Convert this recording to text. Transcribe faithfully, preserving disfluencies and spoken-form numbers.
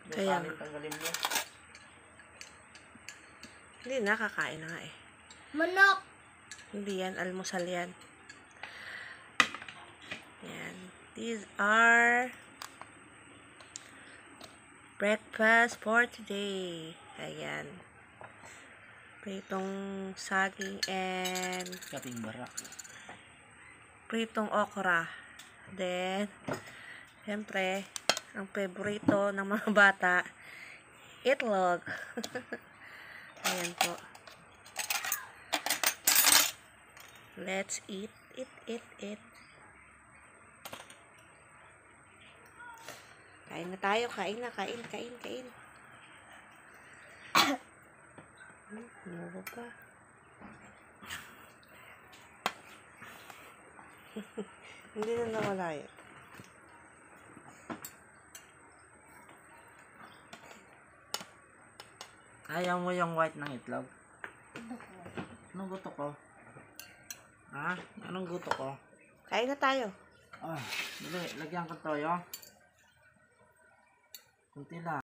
Kaya Yung tanggalin mo. hindi na, kakain na nga eh. Manok! Hindi yan, almusal yan. Yan. These are breakfast for today. Ayan. Pritong saging and Kaping barak. pritong okra. Then, siyempre, ang favorito ng mga bata, itlog. Ayan po. Let's eat, eat, eat, eat. Kain na tayo, kain na, kain, kain, kain. Ano pa? Hindi na nawala yun. Ayaw mo yung white ng itlog? Anong gusto ko? Ha? Anong gusto ko? Kain na tayo. Ah, dali, lagyan ko toyo. Kunti lang.